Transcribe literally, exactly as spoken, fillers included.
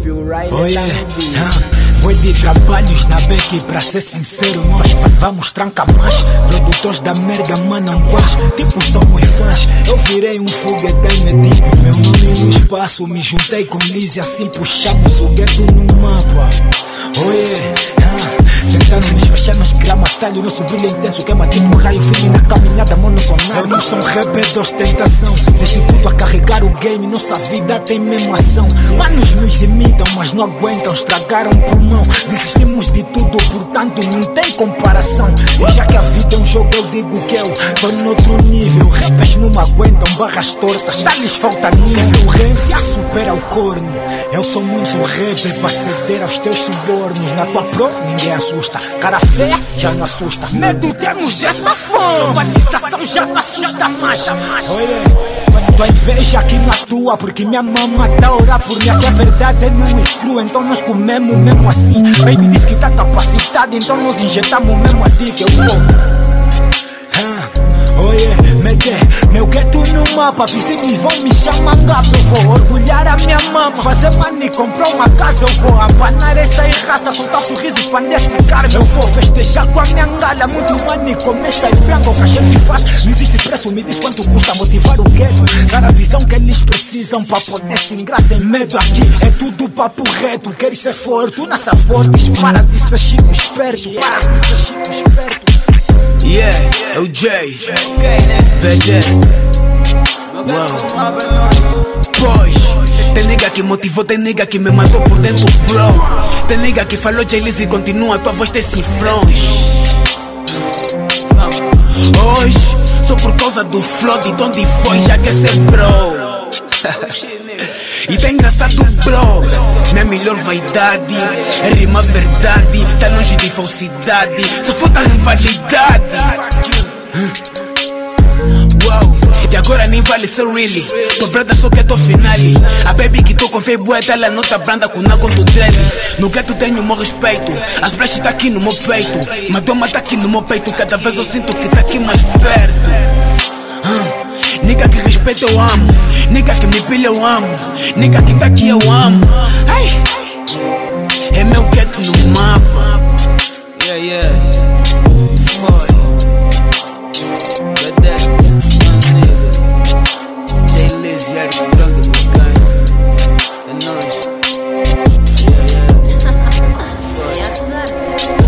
Phil Riley oh, tá yeah. no beat. ah. Boi de trabalhos na beca e pra ser sincero nós vamos tranca mais. Produtores da merda mandam paz, tipo somos fãs. Eu virei um foguete e meti meu nome no espaço. Me juntei com Liz e assim puxamos o gueto no mapa. Oh yeah, ah. Tentando nos fechar, nós criamos atalho. Nosso brilho é intenso, queima tipo raio firme na caminhada monossonada. Eu não sou um rapper de ostentação, desde tudo a carregar o game. Nossa vida tem mesmo ação. Manos nos imitam, mas não aguentam, estragaram o pulmão. Desistimos de tudo, portanto não tem comparação. E já que a vida é um jogo, eu digo que eu tô noutro nível. Rappers não me aguentam, barras tortas, dá-lhes falta nível. Concorrência supera o corno. Eu sou muito rapper pra ceder aos teus subornos. Na tua pro, ninguém assusta. Cara feia, já não assusta. Medo temos dessa fome. Urbanização já não assusta mais. Olha, tua inveja aqui não atua, porque minha mama tá a orar por mim. Aqui a verdade é nua e crua, então nós comemos mesmo assim. Baby diz que tá capacitado, então nós injetamos mesmo a dica. Eu vou ah, oh yeah, mete meu gueto no mapa. Vizinhos vão me chamar gato. Eu vou orgulhar a minha mama. Fazer money, comprar uma casa. Eu vou abanar essa enrasta, soltar sorriso, expandir esse karma. Eu vou festejar com a minha ngala. Muito money, começa e branco. O que a gente faz, não existe preço. Me diz quanto custa motivar o gueto. Dar a visão que eles precisam pra poder se ingrar sem medo. Aqui é tudo papo reto. Queres ser forte, tu nasce forte. Para de ser chico esperto. Para de ser chico esperto. Yeah, O J, Badass. Wow. Pois, tem nigga que motivou, tem nigga que me matou por dentro, bro. Tem nigga que falou J-Liz e continua, tua voz tem cifrões. Hoje, só por causa do flow de onde foi, já quer ser bro. E tá engraçado, bro. Minha melhor vaidade é rimar verdade, tá longe de falsidade, só falta rivalidade. Wow, e agora nem vale ser really. Tô brada só que é tô finale. A baby que tô com fé boa, ela não tá branda com nada do dread. No gueto tenho o meu respeito, as brechas tá aqui no meu peito. Madoma tá aqui no meu peito, cada vez eu sinto que tá aqui mais perto. uh. Nigga que respeita eu amo, nigga que me pilha eu amo, nigga que tá aqui eu amo. Ai, é meu gueto no mapa. Yeah, yeah. Foi Badass, my nigga. J-Liz, Eric Strong no gang. É nóis. Yeah, yeah. Yes, sir.